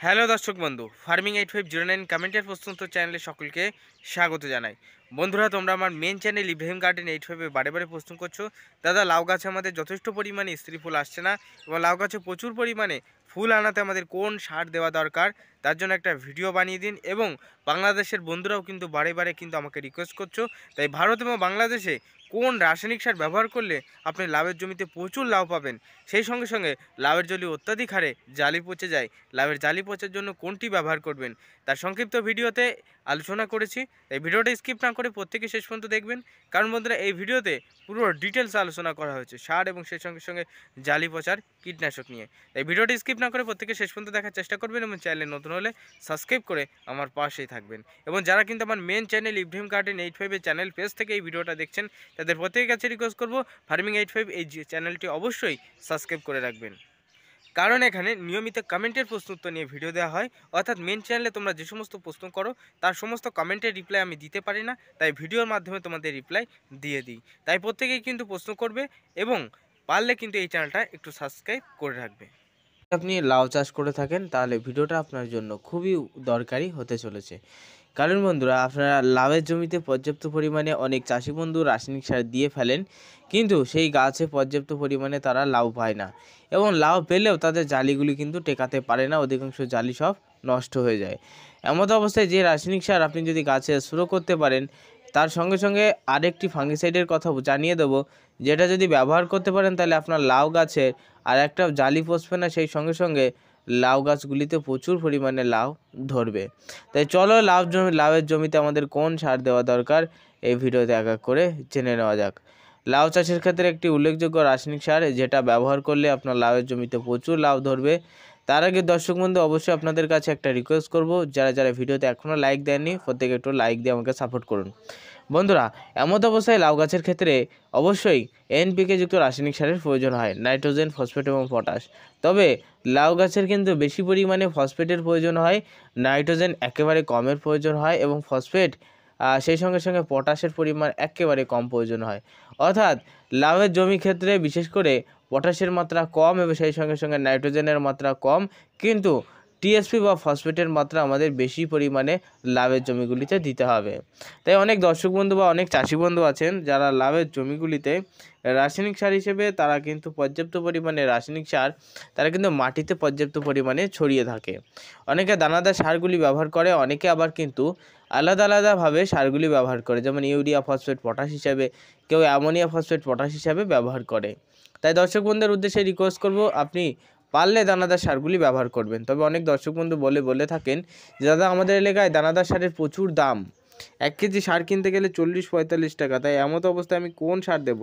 Hello দর্শক বন্ধু, farming 8509 কমেন্টের প্রস্তুত চ্যানেলে সকলকে স্বাগত জানাই। বন্ধুরা, তোমরা আমার মেন চ্যানেল ইব্রাহিম গার্ডেন 85 বারে বারে প্রশ্ন করছো, দাদা লাউ গাছে আমাদের যথেষ্ট পরিমাণে স্ত্রী ফুল আসছে না এবং লাউ গাছে প্রচুর পরিমাণে ফুল আনাতে আমাদের কোন সার দেওয়া দরকার, তার জন্য একটা ভিডিও বানিয়ে দিন। এবং বাংলাদেশের বন্ধুরাও কিন্তু বারে বারে কিন্তু আমাকে রিকোয়েস্ট করছো, তাই ভারত এবং বাংলাদেশে কোন রাসায়নিক সার ব্যবহার করলে আপনি লাউয়ের জমিতে প্রচুর লাউ পাবেন, সেই সঙ্গে সঙ্গে লাউয়ের জলি অত্যাধিক হারে জালি পচে যায়, লাউয়ের জালি পচার জন্য কোনটি ব্যবহার করবেন, তার সংক্ষিপ্ত ভিডিওতে আলোচনা করেছি। এই ভিডিওটা স্কিপ না করে প্রত্যেকে শেষ পর্যন্ত দেখবেন, কারণ বন্ধুরা এই ভিডিওতে পুরো ডিটেলস আলোচনা করা হয়েছে সার এবং সেই সঙ্গে সঙ্গে জালি পচার কীটনাশক নিয়ে। এই ভিডিওটি স্কিপ না করে প্রত্যেকে শেষ পর্যন্ত দেখার চেষ্টা করবেন এবং চ্যানেলে নতুন হলে সাবস্ক্রাইব করে আমার পাশেই থাকবেন। এবং যারা কিন্তু আমার main channel Ibrahim garden 85 channel page থেকে এই ভিডিওটা দেখছেন, তাদের প্রত্যেকের কাছে রিকোয়েস্ট করবো ফার্মিং 85 এই চ্যানেলটি অবশ্যই সাবস্ক্রাইব করে রাখবেন, কারণ এখানে নিয়মিত কমেন্টের প্রশ্ন উত্তর নিয়ে ভিডিও দেওয়া হয়। অর্থাৎ মেন চ্যানেলে তোমরা যে সমস্ত প্রশ্ন করো তার সমস্ত কমেন্টের রিপ্লাই আমি দিতে পারি না, তাই ভিডিওর মাধ্যমে তোমাদের রিপ্লাই দিয়ে দিই। তাই প্রত্যেকেই কিন্তু প্রশ্ন করবে এবং পারলে কিন্তু এই চ্যানেলটা একটু সাবস্ক্রাইব করে রাখবে। আপনি লাউ চাষ করে থাকেন তাহলে ভিডিওটা আপনার জন্য খুবই দরকারি হতে চলেছে, কারণ বন্ধুরা আপনারা লাউয়ের জমিতে পর্যাপ্ত পরিমাণে অনেক চাষি বন্ধু রাসায়নিক সার দিয়ে ফেলেন, কিন্তু সেই গাছে পর্যাপ্ত পরিমাণে তারা লাউ পায় না এবং লাউ পেলেও তাদের জালিগুলি কিন্তু টেকাতে পারে না, অধিকাংশ জালি সব নষ্ট হয়ে যায়। এমত অবস্থায় যে রাসায়নিক সার আপনি যদি গাছে স্প্রে করতে পারেন, তার সঙ্গে সঙ্গে আরেকটি ফাঙ্গিসাইডের কথা জানিয়ে দেবো, যেটা যদি ব্যবহার করতে পারেন তাহলে আপনার লাউ গাছের আর একটা জালি পচবে না, সেই সঙ্গে সঙ্গে লাউ গাছগুলিতে প্রচুর পরিমাণে লাউ ধরবে। তাই চলো লাউয়ের জমিতে আমাদের কোন সার দেওয়া দরকার এই ভিডিওতে এক এক করে জেনে নেওয়া যাক। লাউ চাষের ক্ষেত্রে একটি উল্লেখযোগ্য রাসায়নিক সার যেটা ব্যবহার করলে আপনার লাউয়ের জমিতে প্রচুর লাউ ধরবে। তার আগে দর্শক বন্ধু, অবশ্যই আপনাদের কাছে একটা রিকোয়েস্ট করব, যারা যারা ভিডিওতে এখনও লাইক দেননি প্রত্যেকে একটু লাইক দিয়ে আমাকে সাপোর্ট করুন। বন্ধুরা, এমত অবস্থায় লাউ গাছের ক্ষেত্রে অবশ্যই এনপিকে যুক্ত রাসায়নিক সারের প্রয়োজন হয়, নাইট্রোজেন, ফসফেট এবং পটাশ। তবে লাউ গাছের কিন্তু বেশি পরিমাণে ফসফেটের প্রয়োজন হয়, নাইট্রোজেন একেবারে কমের প্রয়োজন হয় এবং ফসফেট সেই সঙ্গে সঙ্গে পটাশের পরিমাণ একেবারে কম প্রয়োজন হয়। অর্থাৎ লাউয়ের জমি ক্ষেত্রে বিশেষ করে পটাশের মাত্রা কম এবং সেই সঙ্গে সঙ্গে নাইট্রোজেনের মাত্রা কম, কিন্তু টিএসপি বা ফসফেটের মাত্রা আমাদের বেশি পরিমাণে লাউয়ের জমিগুলিতে দিতে হবে। তাই অনেক দর্শক বন্ধু বা অনেক চাষি বন্ধু আছেন যারা লাউয়ের জমিগুলিতে রাসায়নিক সার হিসেবে তারা কিন্তু পর্যাপ্ত পরিমাণে রাসায়নিক সার তারা কিন্তু মাটিতে পর্যাপ্ত পরিমাণে ছড়িয়ে থাকে। অনেকে দানাদার সারগুলি ব্যবহার করে, অনেকে আবার কিন্তু আলাদা আলাদাভাবে সারগুলি ব্যবহার করে, যেমন ইউরিয়া, ফসফেট, পটাশ হিসাবে, কেউ অ্যামোনিয়া, ফসফেট, পটাশ হিসাবে ব্যবহার করে। তাই দর্শক বন্ধুদের উদ্দেশ্যে রিকোয়েস্ট করব, আপনি পারলে দানাদার সারগুলি ব্যবহার করবেন। তবে অনেক দর্শক বন্ধু বলে থাকেন যে দাদা আমাদের এলাকায় দানাদার সারের প্রচুর দাম, 1 কেজি সার কিনতে গেলে 40-45 টাকা, তাই এমত অবস্থায় আমি কোন সার দেব?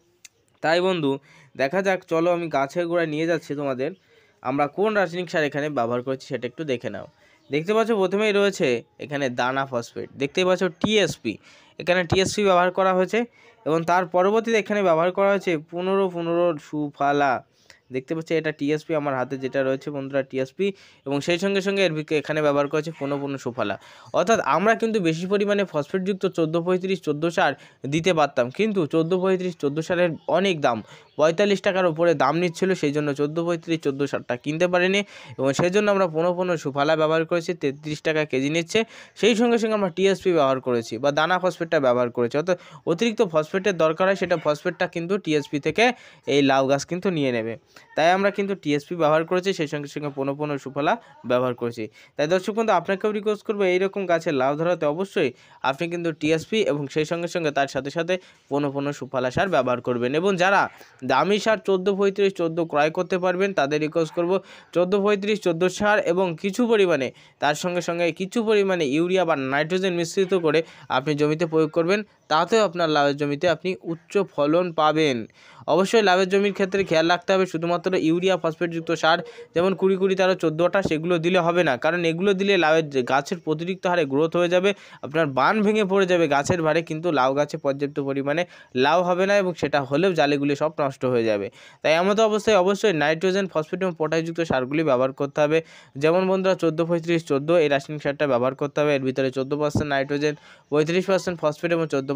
তাই বন্ধু দেখা যাক, চলো আমি গাছের গোড়ায় নিয়ে যাচ্ছি তোমাদের, আমরা কোন রাসায়নিক সার এখানে ব্যবহার করছি সেটা একটু দেখে নাও। দেখতে পাচ্ছ প্রথমেই রয়েছে এখানে দানা ফসফেট, দেখতে পাচ্ছ টিএসপি, এখানে টিএসপি ব্যবহার করা হয়েছে এবং তার পরবর্তীতে এখানে ব্যবহার করা হয়েছে 15-15 সুফলা। দেখতে পাচ্ছি এটা টিএসপি, আমার হাতে যেটা রয়েছে বন্ধুরা টিএসপি, এবং সেই সঙ্গে সঙ্গে এখানে ব্যবহার করেছে 15-15 সুফলা। অর্থাৎ আমরা কিন্তু বেশি পরিমাণে ফসফেটযুক্ত 14-35-14 সার দিতে পারতাম, কিন্তু 14-35-14 সারের অনেক দাম, 45 টাকার উপরে দাম নিচ্ছিল, সেই জন্য 14-35-14 সারটা কিনতে পারিনি এবং সেই জন্য আমরা 15-15 সুফলা ব্যবহার করেছি, 33 টাকা কেজি নিচ্ছে। সেই সঙ্গে সঙ্গে আমরা টিএসপি ব্যবহার করেছি বা দানা ফসফেটটা ব্যবহার করেছি। অর্থাৎ অতিরিক্ত ফসফেটের দরকার হয়, সেটা ফসফেটটা কিন্তু টিএসপি থেকে এই লাউ গাছ কিন্তু নিয়ে নেবে, তাই আমরা কিন্তু টিএসপি ব্যবহার করেছি, সেই সঙ্গে সঙ্গে 15-15 সুফলা ব্যবহার করেছি। তাই দর্শক বন্ধু আপনাকেও রিকোয়েস্ট করবো, এইরকম গাছের লাউ ধরাতে অবশ্যই আপনি কিন্তু টিএসপি এবং সেই সঙ্গে সঙ্গে তার সাথে সাথে 15-15 সুফলা সার ব্যবহার করবেন। এবং যারা দামি সার 14-35-14 ক্রয় করতে পারবেন তাদের রিকোয়েস্ট করবো 14-35-14 সার এবং কিছু পরিমাণে তার সঙ্গে সঙ্গে কিছু পরিমাণে ইউরিয়া বা নাইট্রোজেন মিশ্রিত করে আপনি জমিতে প্রয়োগ করবেন, তাতেও আপনার লাউয়ের জমিতে আপনি উচ্চ ফলন পাবেন। অবশ্যই লাউয়ের জমির ক্ষেত্রে খেয়াল রাখতে হবে, শুধুমাত্র ইউরিয়া ফসফেটযুক্ত সার যেমন 20-20-13-14টা সেগুলো দিলে হবে না, কারণ এগুলো দিলে লাউয়ের গাছের অতিরিক্ত হারে গ্রোথ হয়ে যাবে, আপনার বান ভেঙে পড়ে যাবে গাছের ভারে, কিন্তু লাউ গাছে পর্যাপ্ত পরিমাণে লাউ হবে না এবং সেটা হলেও জালিগুলি সব নষ্ট হয়ে যাবে। তাই এমতো অবস্থায় অবশ্যই নাইট্রোজেন, ফসফেট এবং পটাশযুক্ত সারগুলি ব্যবহার করতে হবে। যেমন বন্ধুরা 14-35-14 এই রাসায়নিক সারটা ব্যবহার করতে হবে, এর ভিতরে 14% নাইট্রোজেন, 35% ফসফেট এবং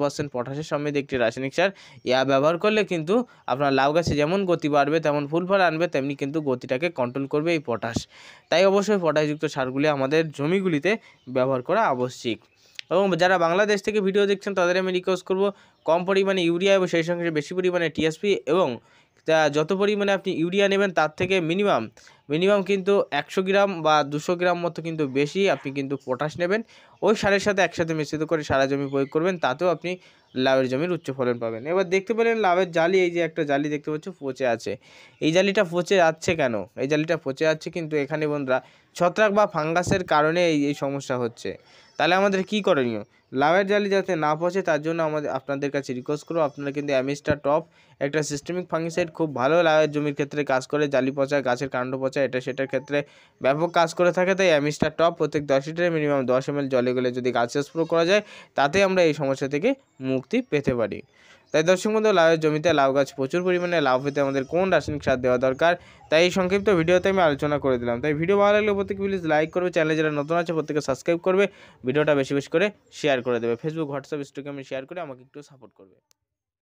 15% পটাশের সমৃদ্ধ একটি রাসায়নিক সার। ইহা ব্যবহার করলে কিন্তু আপনার লাউ গাছে যেমন গতি বাড়বে তেমন ফুল ফল আনবে, তেমনি কিন্তু গতিটাকে কন্ট্রোল করবে এই পটাশ। তাই অবশ্যই পটাশযুক্ত সারগুলি আমাদের জমিগুলিতে ব্যবহার করা আবশ্যিক। এবং যারা বাংলাদেশ থেকে ভিডিও দেখছেন তাদের আমি রিকোয়েস্ট করব কম পরিমাণে ইউরিয়া এবং সেই সঙ্গে বেশি পরিমাণে টিএসপি এবং যত পরিমাণে আপনি ইউরিয়া নেবেন তার থেকে মিনিমাম কিন্তু 100 গ্রাম বা 200 গ্রাম মতো কিন্তু বেশি আপনি কিন্তু পটাশ নেবেন। ওই সারের সাথে একসাথে মিশ্রিত করে সারা জমি প্রয়োগ করবেন, তাতেও আপনি লাউয়ের জমির উচ্চ ফলন পাবেন। এবার দেখতে পেলেন লাউয়ের জালি, এই যে একটা জালি দেখতে পাচ্ছ পচে আছে। এই জালিটা পচে যাচ্ছে কেন? এই জালিটা পচে যাচ্ছে কিন্তু এখানে বন্ধুরা ছত্রাক বা ফাঙ্গাসের কারণে এই সমস্যা হচ্ছে। তাহলে আমাদের কি করণীয়? লাউয়ের জালি যাতে না পচে তার জন্য আপনাদের কাছে রিকোয়েস্ট করব, আপনারা কিন্তু অ্যামিস্টার টপ একটা সিস্টেমিক ফাঙ্গিসাইড খুব ভালো লাউয়ের জমির ক্ষেত্রে কাজ করে, জালি পচা, গাছের কাণ্ড পচা, এটা সেটার ক্ষেত্রে ব্যাপক কাজ করে থাকে। তাই অ্যামিস্টার টপ প্রত্যেক 10 লিটারে মিনিমাম 10 ml জলে গেলে যদি গাছে স্প্রে করা যায়, তাতে আমরা এই সমস্যা থেকে মুক্তি পেতে পারি। তাই দর্শক বন্ধু, লাউয়ের জমিতে লাউ গাছ প্রচুর পরিমাণে লাউ পেতে আমাদের কোন রাসায়নিক সার দেওয়া দরকার, তাই এই সংক্ষিপ্ত ভিডিওতে আমি আলোচনা করে দিলাম। তাই ভিডিও ভালো লাগলে প্রত্যেকে প্লিজ লাইক করবে, চ্যানেলে যারা নতুন আছে প্রত্যেকে সাবস্ক্রাইব করবে, ভিডিওটা বেশি বেশি করে শেয়ার করে দেবে, ফেসবুক হোয়াটসঅ্যাপ ইনস্টাগ্রামে শেয়ার করে আমাকে একটু সাপোর্ট করবে।